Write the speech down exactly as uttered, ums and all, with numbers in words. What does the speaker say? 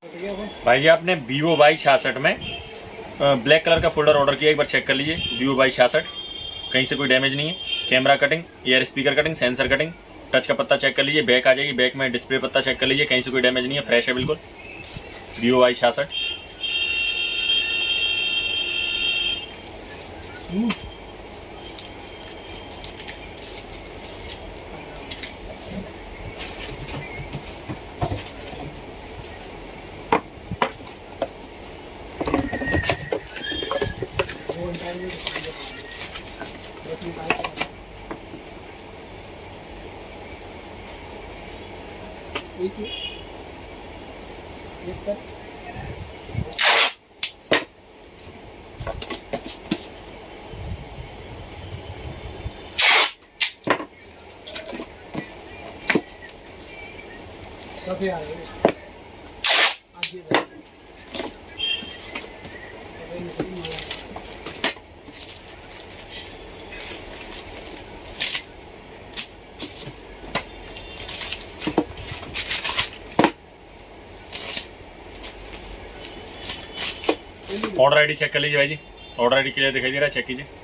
भाई जी आपने Vivo Y छियासठ में ब्लैक कलर का फोल्डर ऑर्डर किया, एक बार चेक कर लीजिए। वीवो वाई छियासठ, कहीं से कोई डैमेज नहीं है। Camera cutting, air speaker cutting, sensor cutting, touch का पत्ता चेक कर लीजिए। बैक आ जाइए, बैक में डिस्प्ले पत्ता चेक कर लीजिए, कहीं से कोई डैमेज नहीं है, फ्रेश है बिल्कुल। वीवो वाई छियासठ कैसे आ रहे ऑर्डर आईडी चेक कर लीजिए भाई जी। ऑर्डर आईडी क्लियर दिखाई दे रहा है, चेक कीजिए।